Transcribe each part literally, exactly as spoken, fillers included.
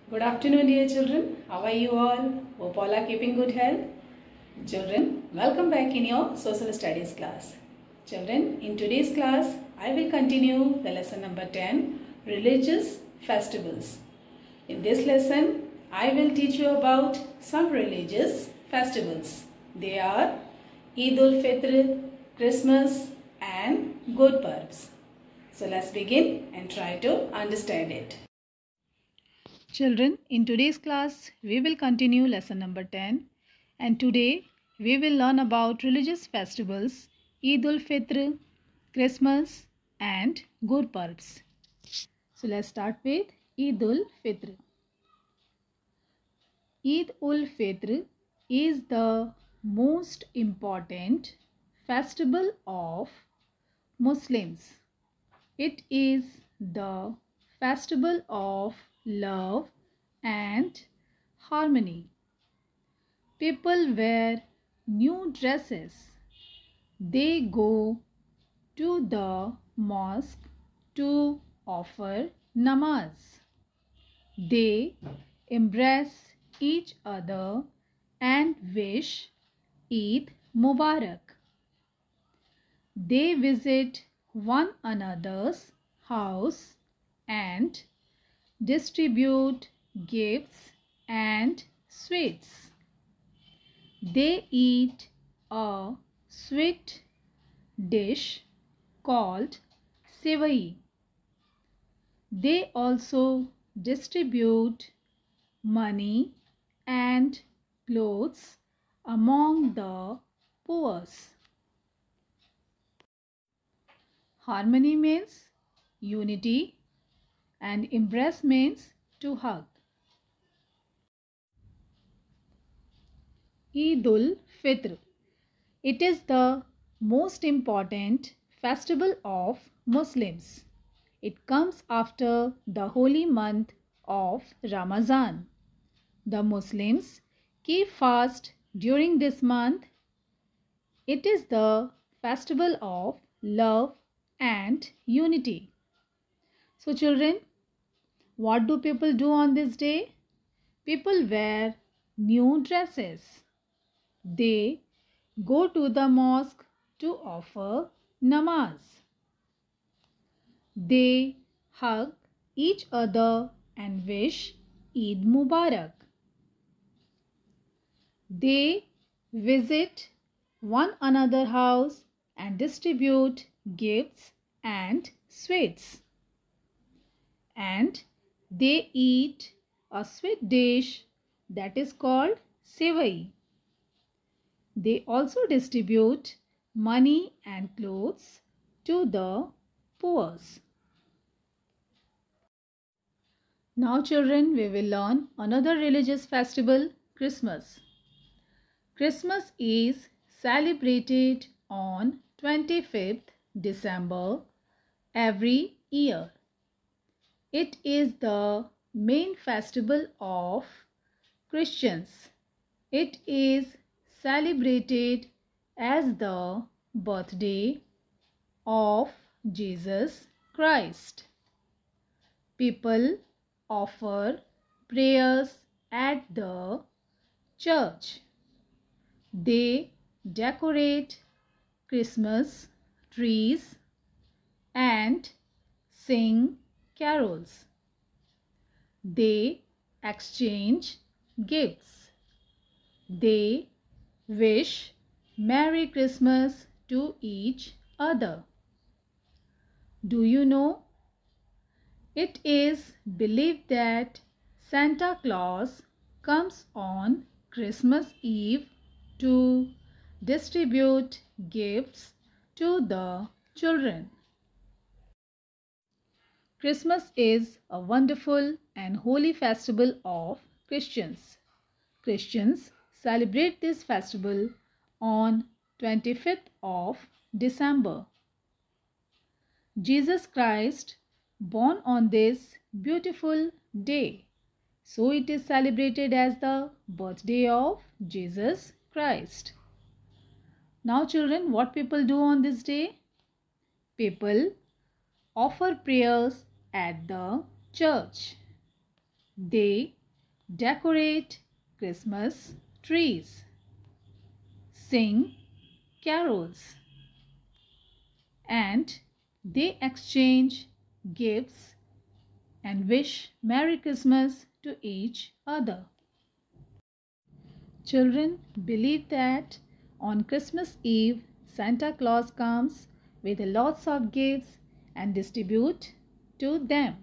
Good afternoon, dear children. How are you all? Hope all are keeping good health. Children, welcome back in your social studies class. Children, in today's class, I will continue the lesson number ten, religious festivals. In this lesson, I will teach you about some religious festivals. They are Eid ul-Fitr, Christmas and Gurparbs. So let's begin and try to understand it. Children, in today's class, we will continue lesson number ten, and today we will learn about religious festivals, Eid ul-Fitr, Christmas and Gurparbs. So let's start with Eid ul-Fitr. Eid ul-Fitr is the most important festival of Muslims. It is the festival of love and harmony. People wear new dresses. They go to the mosque to offer namaz. They embrace each other and wish Eid Mubarak. They visit one another's house and distribute gifts and sweets. They eat a sweet dish called sevai. They also distribute money and clothes among the poor. Harmony means unity and embrace means to hug. Eid ul-Fitr. It is the most important festival of Muslims. It comes after the holy month of Ramadan. The Muslims keep fast during this month. It is the festival of love and unity. So children, what do people do on this day? People wear new dresses. They go to the mosque to offer namaz. They hug each other and wish Eid Mubarak. They visit one another's house and distribute gifts and sweets. And they eat a sweet dish that is called sevai. They also distribute money and clothes to the poor. Now children, we will learn another religious festival, Christmas. Christmas is celebrated on twenty-fifth December every year. It is the main festival of Christians. It is celebrated as the birthday of Jesus Christ. People offer prayers at the church. They decorate Christmas trees and sing carols. They exchange gifts. They wish Merry Christmas to each other. Do you know? It is believed that Santa Claus comes on Christmas Eve to distribute gifts to the children. Christmas is a wonderful and holy festival of Christians. Christians celebrate this festival on twenty-fifth of December. Jesus Christ born on this beautiful day, so it is celebrated as the birthday of Jesus Christ. Now children, what people do on this day? People offer prayers at the church. They decorate Christmas trees, sing carols, and they exchange gifts and wish Merry Christmas to each other. Children believe that on Christmas Eve, Santa Claus comes with lots of gifts and distribute to them.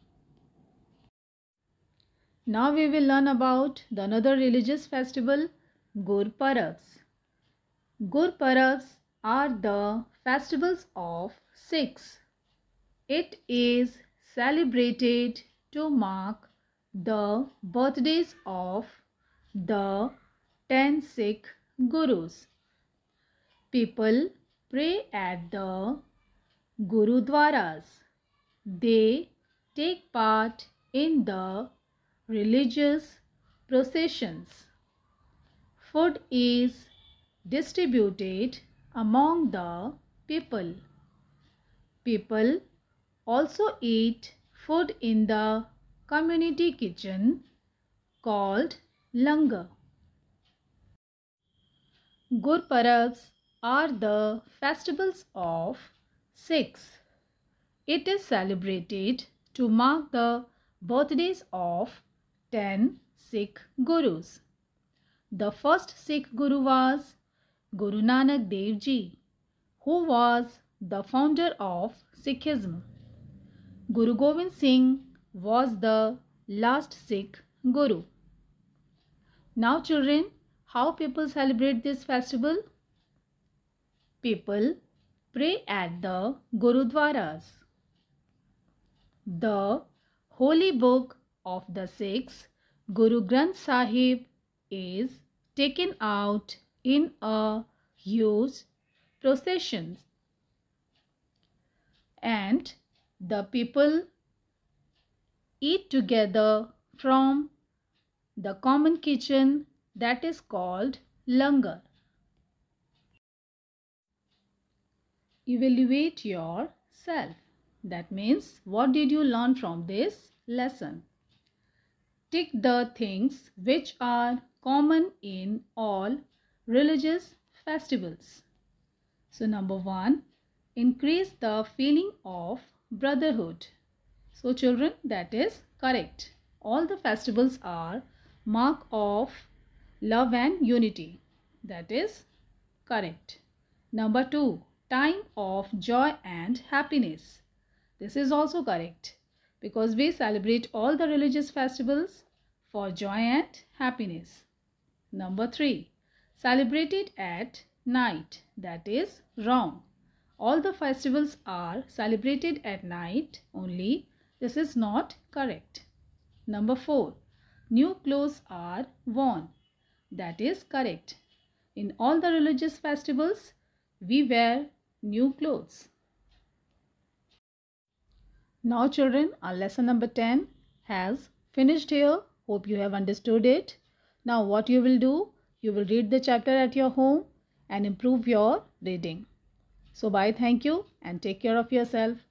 Now we will learn about the another religious festival, Gurpurabs. Gurpurabs are the festivals of Sikhs. It is celebrated to mark the birthdays of the ten Sikh Gurus. People pray at the Gurudwaras. They take part in the religious processions. Food is distributed among the people. People also eat food in the community kitchen called langar. Gurpurabs are the festivals of Sikhs. It is celebrated to mark the birthdays of ten Sikh Gurus. The first Sikh Guru was Guru Nanak Dev Ji, who was the founder of Sikhism. Guru Gobind Singh was the last Sikh Guru. Now children, how people celebrate this festival? People pray at the Gurudwaras. The holy book of the Sikhs, Guru Granth Sahib, is taken out in a huge procession, and the people eat together from the common kitchen that is called langar. Evaluate yourself. That means, what did you learn from this lesson? Tick the things which are common in all religious festivals. So number one, increase the feeling of brotherhood. So children, that is correct. All the festivals are mark of love and unity. That is correct. Number two, time of joy and happiness. This is also correct because we celebrate all the religious festivals for joy and happiness. Number three, celebrated at night. That is wrong. All the festivals are celebrated at night only. This is not correct. Number four, new clothes are worn. That is correct. In all the religious festivals, we wear new clothes. Now children, our lesson number ten has finished here. Hope you have understood it. Now what you will do? You will read the chapter at your home and improve your reading. So bye, thank you and take care of yourself.